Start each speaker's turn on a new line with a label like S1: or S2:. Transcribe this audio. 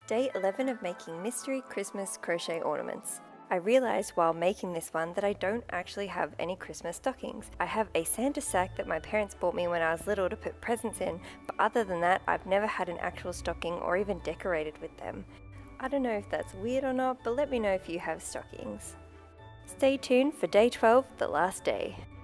S1: Day 11 of making mystery Christmas crochet ornaments. I realized while making this one that I don't actually have any Christmas stockings. I have a Santa sack that my parents bought me when I was little to put presents in, but other than that I've never had an actual stocking or even decorated with them. I don't know if that's weird or not, but let me know if you have stockings. Stay tuned for day 12, the last day.